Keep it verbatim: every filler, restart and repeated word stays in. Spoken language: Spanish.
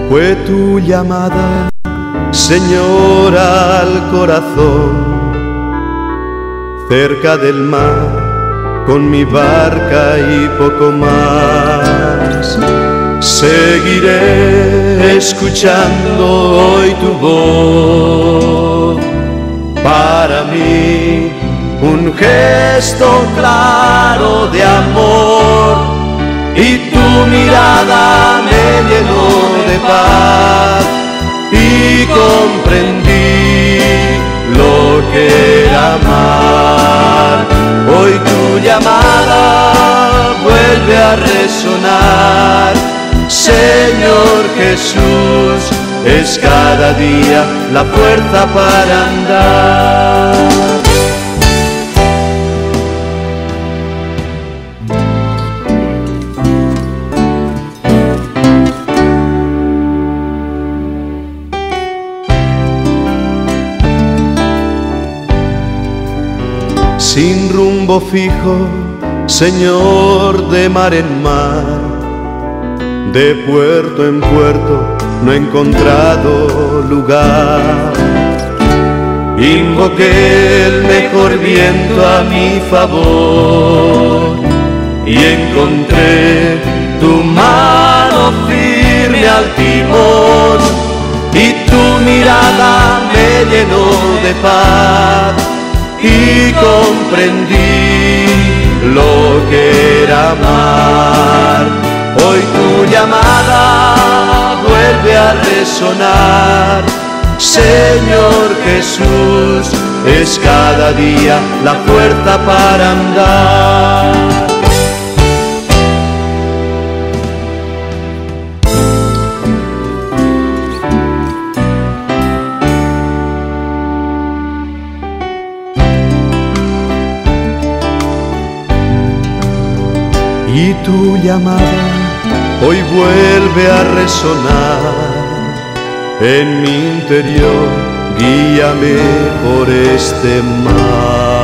Fue tu llamada, Señor, al corazón, cerca del mar, con mi barca y poco más. Seguiré escuchando hoy tu voz, para mí un gesto claro de amor, y tu mirada me llenó de paz, y comprendí lo que era amar. Hoy tu llamada vuelve a resonar, Señor Jesús, es cada día la fuerza para andar. Sin rumbo fijo, Señor, de mar en mar, de puerto en puerto, no he encontrado lugar. Invoqué el mejor viento a mi favor, y encontré tu mano firme al timón, y tu mirada me llenó de paz, y comprendí lo que era amar. Hoy tu llamada vuelve a resonar, Señor Jesús, es cada día la fuerza para andar. Y tu llamada hoy vuelve a resonar en mi interior, guíame por este mar.